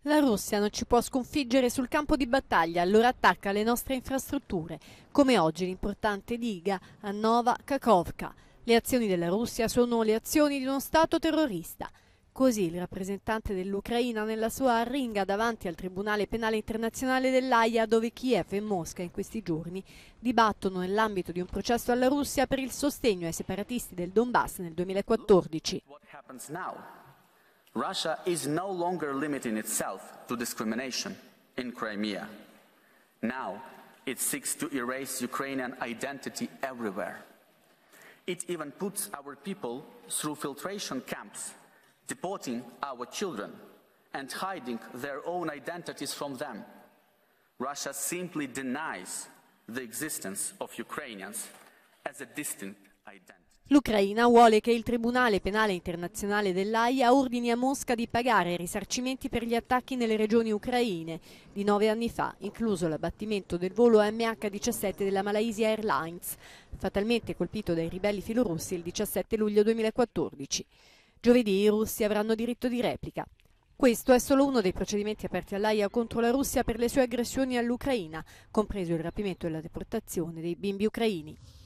La Russia non ci può sconfiggere sul campo di battaglia, allora attacca le nostre infrastrutture, come oggi l'importante diga a Nova Kakhovka. Le azioni della Russia sono le azioni di uno Stato terrorista. Così il rappresentante dell'Ucraina nella sua arringa davanti al Tribunale Penale Internazionale dell'Aia, dove Kiev e Mosca in questi giorni dibattono nell'ambito di un processo alla Russia per il sostegno ai separatisti del Donbass nel 2014. Russia is no longer limiting itself to discrimination in Crimea. Now it seeks to erase Ukrainian identity everywhere. It even puts our people through filtration camps, deporting our children and hiding their own identities from them. Russia simply denies the existence of Ukrainians as a distinct identity. L'Ucraina vuole che il Tribunale Penale Internazionale dell'Aia ordini a Mosca di pagare i risarcimenti per gli attacchi nelle regioni ucraine di 9 anni fa, incluso l'abbattimento del volo MH17 della Malaysia Airlines, fatalmente colpito dai ribelli filorussi il 17 luglio 2014. Giovedì i russi avranno diritto di replica. Questo è solo uno dei procedimenti aperti all'Aia contro la Russia per le sue aggressioni all'Ucraina, compreso il rapimento e la deportazione dei bimbi ucraini.